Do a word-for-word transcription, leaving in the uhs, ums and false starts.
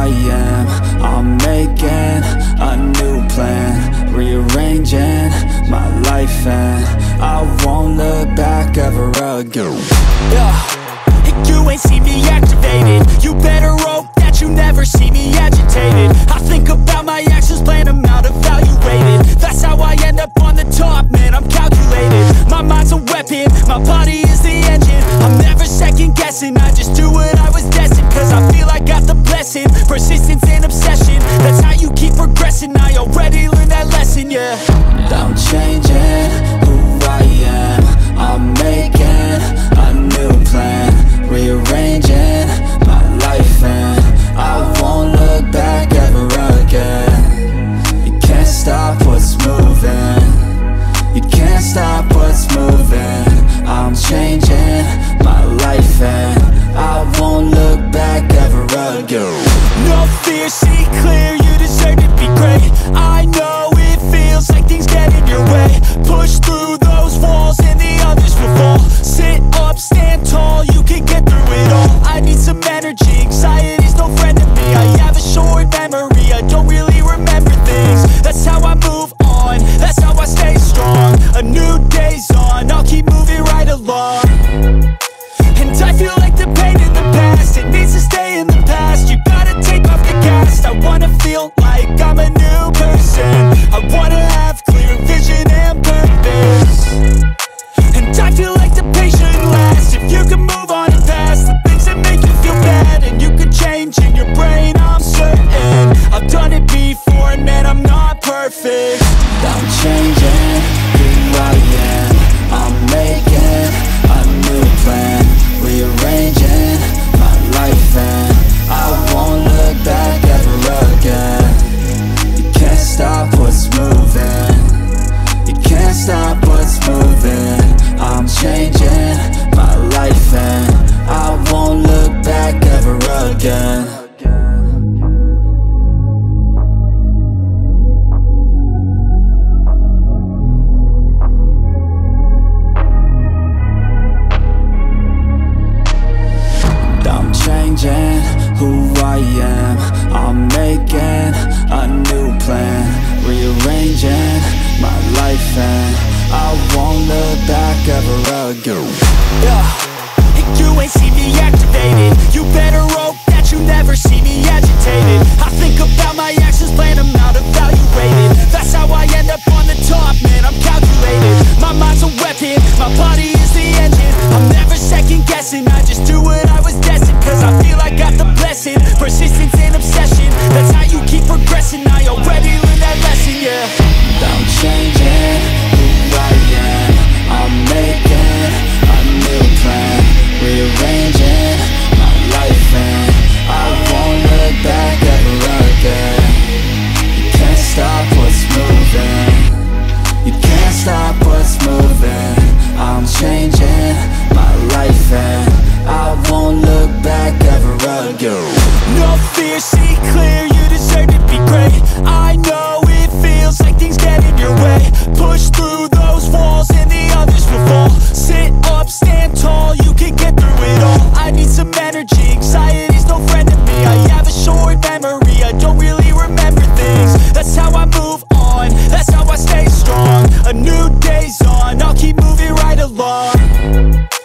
am. I'm making a new plan, rearranging my life, and I won't look back ever again. Yeah. You ain't see me activated. You better hope that you never see me agitated. I think about my actions, plan them out, evaluated. That's how I end up on the top, man, I'm calculated. My mind's a weapon, my body is the engine. I'm never second guessing, I just do what I was destined. Cause I feel I got the blessing, persistence and obsession. That's how you keep progressing, I already learned that lesson, yeah. I'm changing who I am. I'm making a new plan, rearranging my life, and I won't look back ever again. You can't stop what's moving, you can't stop what's moving. I'm changing my life, and I won't look back ever again. No fear, see clear, you deserve to be great. I know it feels like things get in your way. Push through those walls and the others will fall. Sit up, stand tall, you can get through it all. I need some energy, anxiety's no friend to me. I have a short memory, I don't really remember things. That's how I move on, that's how I stay strong. A new day's on, I'll keep moving right along. And I feel like the pain in the past, it needs to stay in the past. You gotta take off the cast. I wanna feel like I'm a new person. I wanna have clear vision and purpose. And I feel like the pain shouldn't last. If you can move on and past the things that make you feel bad, and you can change in your brain, I'm certain. I've done it before and man, I'm not perfect. I'm changing who I am. I'm making a new plan, rearranging my life, and I won't look back ever again. You can't stop what's moving, you can't stop what's moving. I'm changing my life, and I won't look back ever again. I'm changing who I am. I'm making a new plan, rearranging my life, and I won't look back ever again. Yeah. You ain't see me activated. You better hope that you never see me agitated. I think about my actions, plan them out, evaluated. That's how I end up on the top, man, I'm calculated. My mind's a weapon, my body is the engine. I'm never second guessing, I just do what I was destined. Cause I feel I got the blessing, persistence and obsession. That's how you keep progressing, I already learned that lesson, yeah. I'm changing who I am. I'm making a new plan, rearranging my life, and I won't look back ever again. You can't stop what's moving, you can't stop what's moving. I'm changing my life, and I won't look back ever again. No fear, see clear, you deserve to be great. I know it feels like things get in your way. Push through those walls and the others will fall. Sit up, stand tall, you can get through it all. I need some energy, anxiety's no friend to me. I have a short memory, I don't really remember things. That's how I move on, that's how I stay strong. A new day's on, I'll keep moving right along.